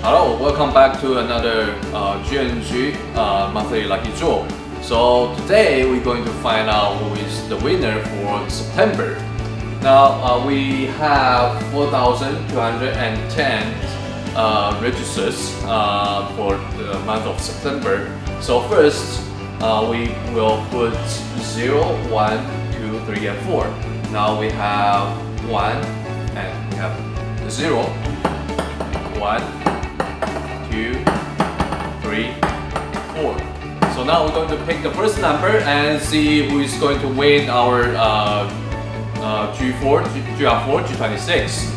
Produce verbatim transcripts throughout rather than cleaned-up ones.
Hello, welcome back to another uh, G and G uh, monthly lucky draw. So today we're going to find out who is the winner for September. Now uh, we have four thousand two hundred ten uh, registers uh, for the month of September. So first uh, we will put zero, one, two, three, and four. Now we have one and we have zero, one, two, three, four. So now we're going to pick the first number and see who is going to win our uh, uh, G four, G R four, G twenty-six.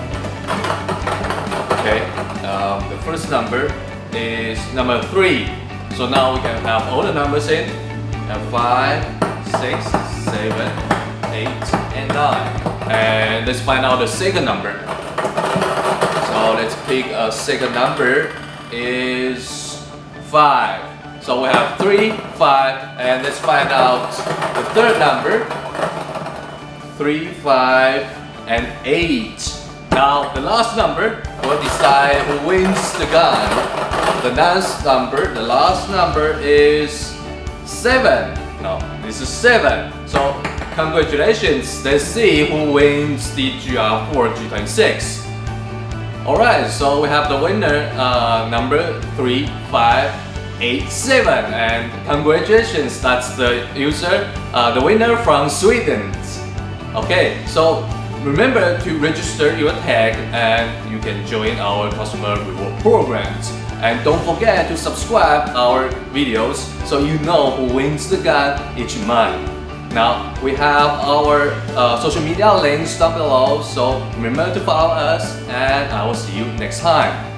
Okay, um, the first number is number three. So now we can have all the numbers in. And five, six, seven, eight, and nine. And let's find out the second number. So let's pick a second number is five. So we have three, five, and let's find out the third number. Three, five, and eight. Now the last number will decide who wins the gun. The last number, the last number is seven. No, this is seven. So congratulations. Let's see who wins the G R four, G twenty-six. Alright, so we have the winner, uh, number three five eight seven, and congratulations, that's the user, uh, the winner from Sweden. Okay, so remember to register your tag and you can join our customer reward programs. And don't forget to subscribe our videos so you know who wins the gun each month. Now we have our uh, social media links down below, so remember to follow us and I will see you next time.